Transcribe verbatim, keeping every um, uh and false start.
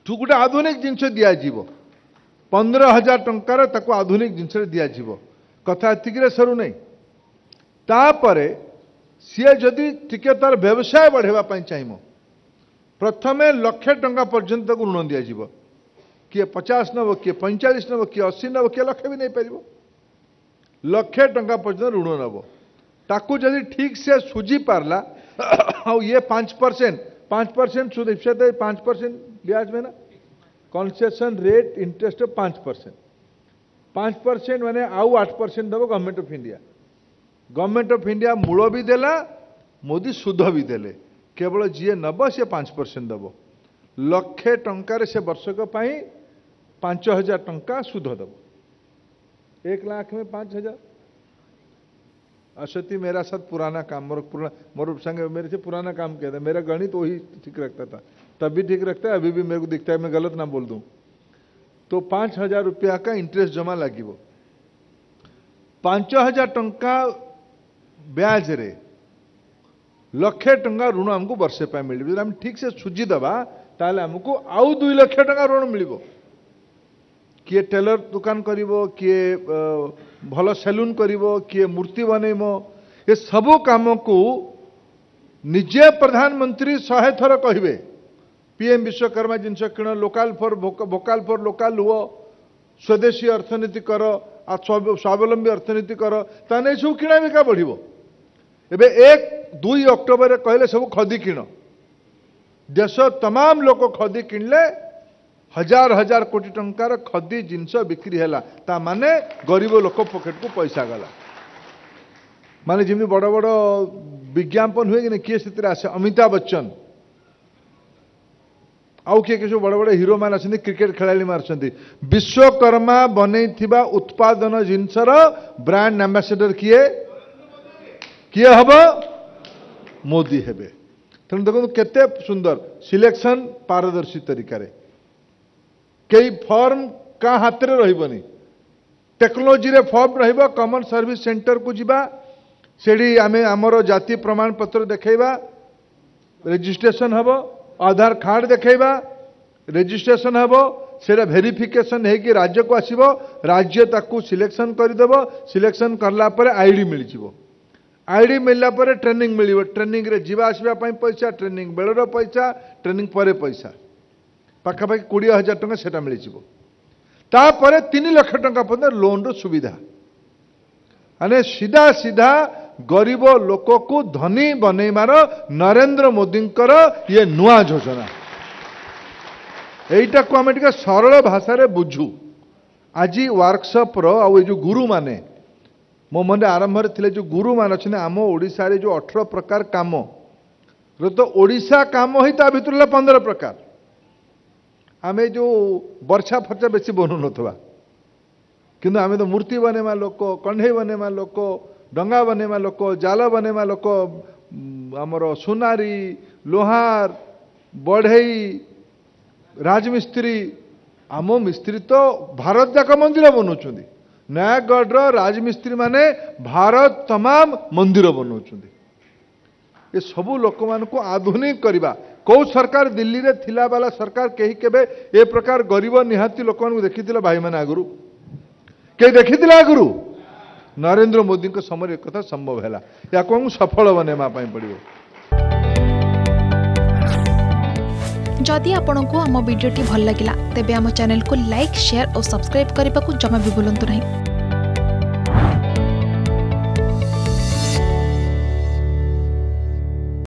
गोटे आधुनिक जिनस दिज्व पंद्रह हजार टंकार ताको आधुनिक जिनस दिज्व कथा एतिक सरू नहीं तापर सी जदि टिके तार व्यवसाय बढ़ावा चाहिए प्रथमे लक्षे टंका पर्यंत ऋण दिज्व किए पचास नब किए पैंचाश नब किए अशी नब किए लक्षे भी नहीं पार लक्षे टंका पर्यंत ऋण नब ताकू जदि ठीक से सुझी पारला और ये पांच परसेंट पांच परसेंट सुध पांच परसेंट ब्याज में ना कंसेशन रेट इंटरेस्ट पांच परसेंट पांच परसेंट मैंने आउ आठ परसेंट दब government of India government of India मूल भी देला मोदी सुध भी देले केवल जी नब सी पांच परसेंट दब लक्षे टंकार से वर्षक पांच हजार टंका सुध दब एक लाख में पांच हजार असती मेरा साथ पुराना काम मोर पुराना मोर संग मेरे से पुराना काम किया था मेरा गणित वही ठीक रखता था तब भी ठीक रखता है अभी भी मेरे को दिखता है मैं गलत ना बोल दूं तो पांच हजार रुपया का इंटरेस्ट जमा लगे पांच हजार टंका ब्याज रे लक्षे टंका ऋण हमको वर्षे पे मिल हम ठीक से सुझी दबा ताले हमको आउ दुई लक्ष टंका ऋण मिल किए टेलर दुकान करिवो किए भल सेलून करिवो किए मूर्ति बनइम ये सबू काम को निजे प्रधानमंत्री शहे थर कहे पीएम विश्वकर्मा जिनस किण local for vocal for local हुआ स्वदेशी अर्थनीति कर आ स्वावलंबी अर्थनीति कर ताने सब किणा बिका बढ़िबो एबे एक दुई अक्टोबर कहले सब खदी किण देश तमाम लोक खदी किणले हजार हजार कोटी टंकार खदी जिनस बिक्री है ता माने गरीब लोक पॉकेट को पैसा गला माने जिमी बड़ बड़ विज्ञापन हुए कि किए से आसे अमिताभ बच्चन आउ किए किसी बड़ बड़ हीरो मान आछन्ति क्रिकेट खेलाड़ी मारछन्ति विश्वकर्मा बनै थिबा उत्पादन जिनसर ब्रांड एम्बेसडर किए किए हब मोदी हेबे तेणु देखो केते सुंदर सिलेक्शन पारदर्शी तरीका रे कई फॉर्म का हाथ में रही टेक्नोलोजी रे फॉर्म रहिबो कॉमन सर्विस सेंटर को जीवा सेडी आमे हमरो जाति प्रमाण पत्र देखैबा रजिस्ट्रेशन हबो आधार कार्ड देखैबा रजिस्ट्रेशन हबो सेरा वेरिफिकेशन है कि राज्य को आसीबो राज्य ताकू सिलेक्शन कर देबो सिलेक्शन करला परे आईडी मिल जिवो आईडी मिलला परे ट्रेनिंग मिलिबो ट्रेनिंग रे जीवा आसीबा पई पैसा ट्रेनिंग बेलर पैसा ट्रेनिंग परे पैसा पाखापाखि कोड़े हजार टंका सेटा मिल जापर तीन लाख टंका पर्यंत लोन रो सुविधा माने सीधा सीधा गरीब लोक को धनी बनईमार नरेंद्र मोदी ये नुआ योजना यहीटा को आम टे सरल भाषा बुझू आज वर्कशॉप रो आ जो गुरु माने मो मन आरंभ थे जो गुरु मान अच्छे आम ओडिशा रे जो अठारह प्रकार काम रो तो ओडिशा काम ही ता भितर पंद्रह प्रकार आम जो वर्षा फर्चा बेसी बनू नथवा किंतु आम तो मूर्ति बनेमा लोक कण्ढे बनेमा लोक डंगा बनेमा लोक जाल बनेमा लोक आमर सुनारी लोहार बढ़ई राजमिस्त्री आम मिस्त्री तो भारत जाक मंदिर बनाऊँ नयागढ़ राजमिस्त्री माने भारत तमाम मंदिर बनाऊँ ये सबू लोक मान को आधुनिक करवा कौ सरकार दिल्ली रे थिला वाला सरकार कहीं केबे ए प्रकार गरीब निहाती लोक देखी भाई मैंने आगु कहीं देखी आगु नरेंद्र मोदी को समय एक कथा संभव है या सफल बनवा पड़ो जदि आपंक आम भिडी भल लगा तेब आम चैनल को लाइक शेयर और सब्सक्राइब करने को जमा भी भूलु नहीं।